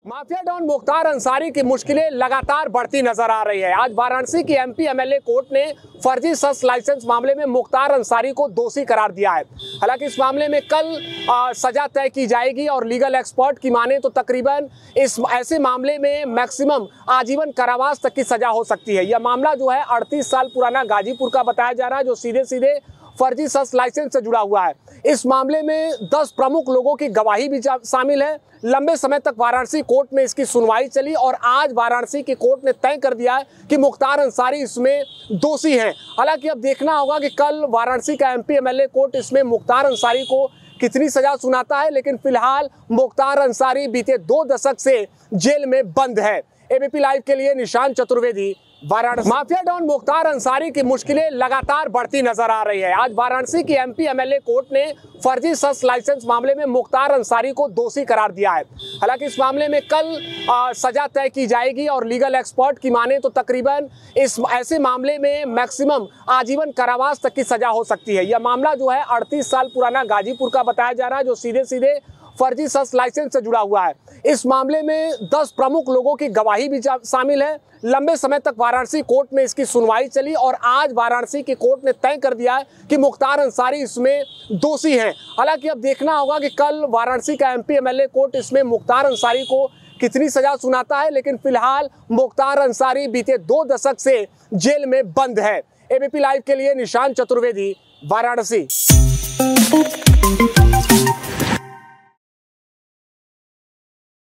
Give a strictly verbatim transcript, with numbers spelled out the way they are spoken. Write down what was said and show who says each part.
Speaker 1: Mafia don Mukhtar Ansari की मुश्किलें लगातार बढ़ती नजर आ रही है। आज वाराणसी की एमपी एमएलए कोर्ट ने फर्जी शस्त्र लाइसेंस मामले में मुख्तार अंसारी को दोषी करार दिया है। हालांकि इस मामले में कल आ, सजा तय की जाएगी और लीगल एक्सपर्ट की माने तो तकरीबन इस ऐसे मामले में मैक्सिमम आजीवन कारावास तक की सजा हो सकती है। यह मामला जो है अड़तीस साल पुराना गाजीपुर का बताया जा रहा है, जो सीधे सीधे फर्जी शस्त्र लाइसेंस से जुड़ा हुआ है। इस मामले में दस प्रमुख लोगों की गवाही भी शामिल है। लंबे समय तक वाराणसी कोर्ट में इसकी सुनवाई चली और आज वाराणसी की कोर्ट ने तय कर दिया है कि मुख्तार अंसारी इसमें दोषी हैं। हालांकि अब देखना होगा कि कल वाराणसी का एमपी एमएलए कोर्ट इसमें मुख्तार अंसारी को कितनी सजा सुनाता है, लेकिन फिलहाल मुख्तार अंसारी बीते दो दशक से जेल में बंद है। एबीपी लाइव के लिए निशांत चतुर्वेदी, वाराणसी। माफिया डॉन मुख्तार अंसारी की मुश्किलें लगातार बढ़ती नजर आ रही है। आज वाराणसी की एमपी एमएलए कोर्ट ने फर्जी शस्त्र लाइसेंस मामले में मुख्तार अंसारी को दोषी करार दिया है। हालांकि इस मामले में कल आ, सजा तय की जाएगी और लीगल एक्सपर्ट की माने तो तकरीबन इस ऐसे मामले में मैक्सिमम आजीवन कारावास तक की सजा हो सकती है। यह मामला जो है अड़तीस साल पुराना गाजीपुर का बताया जा रहा है, जो सीधे सीधे फर्जी शस्त्र लाइसेंस से जुड़ा हुआ है। इस मामले में दस प्रमुख लोगों की गवाही भी शामिल है। लंबे समय तक वाराणसी कोर्ट में इसकी सुनवाई चली और आज वाराणसी की कोर्ट ने तय कर दिया है कि मुख्तार अंसारी इसमें दोषी हैं। हालांकि अब देखना होगा कि कल वाराणसी का एमपी एमएलए कोर्ट इसमें मुख्तार अंसारी को कितनी सजा सुनाता है, लेकिन फिलहाल मुख्तार अंसारी बीते दो दशक से जेल में बंद है। एबीपी लाइव के लिए निशांत चतुर्वेदी, वाराणसी।